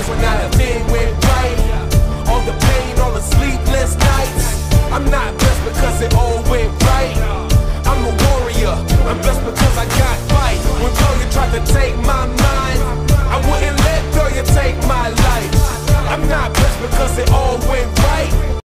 days when not a thing went right. All the pain, all the sleepless nights. I'm not blessed because it all went right. I'm a warrior, I'm blessed because I got fight. When failure tried to take my